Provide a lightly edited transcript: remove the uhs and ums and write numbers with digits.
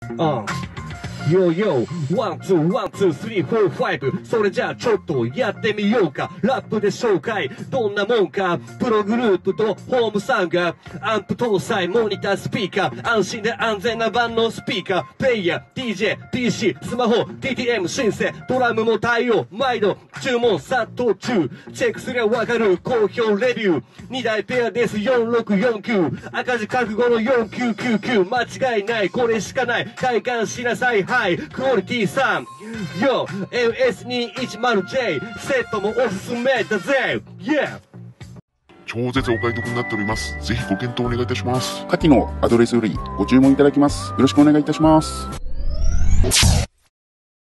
ヨーヨー、ワンツー、ワンツー、スリー、フォー、ファイブ。それじゃあちょっとやってみようか。ラップで紹介、どんなもんか。プログループとホームサウンド、アンプ搭載、モニター、スピーカー。安心で安全な万能スピーカー。プレイヤー、DJ、PC、スマホ、DTM シンセ、ドラムも対応。毎度、注文殺到中。チェックすりゃわかる、好評レビュー。2台ペアです、4649。赤字覚悟の4999。間違いない、これしかない。体感しなさい。はい、クオリティ3。よ、LS210J。セットもおすすめだぜ。Yeah! 超絶お買い得になっております。ぜひご検討お願いいたします。 下記のアドレスよりご注文いただきます。よろしくお願いいたします。